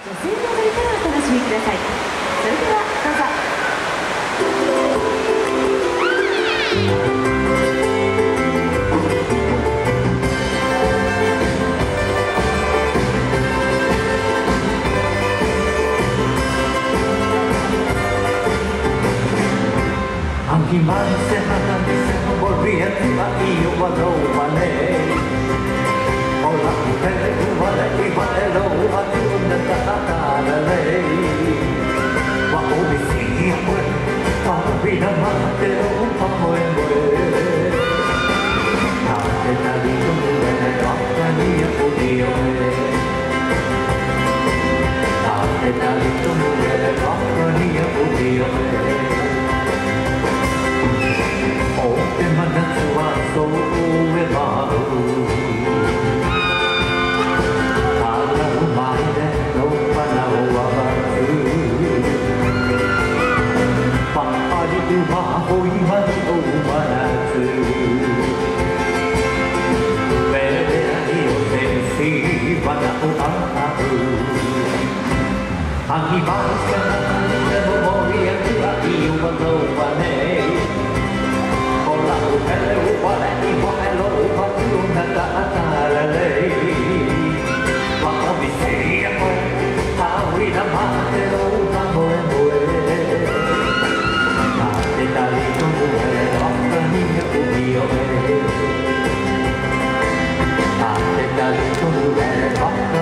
女性の踊りからお楽しみください。それではどうぞ。 Animarse, andarse, volviendo y yo a lo vale. Hola, mujer, vale, y vale, lo vale, una tata, ley. Wa obi si, para vida mate, un poco en bue. Ate talito, muere, roca, ni a judío, ate talito, muere, roca, ni a judío. 真夏はそうえば花の前での花を渡すパパリウマホイマリの真夏ベレアに寄せし花を当たるアニマルスが何でも盛り上げばいいわのわねHello, what I need, what I love, what you not a lay. What we say, how we the matter, oh, Ate talito, muere, roca, niña, judío, ate talito, muere, roca,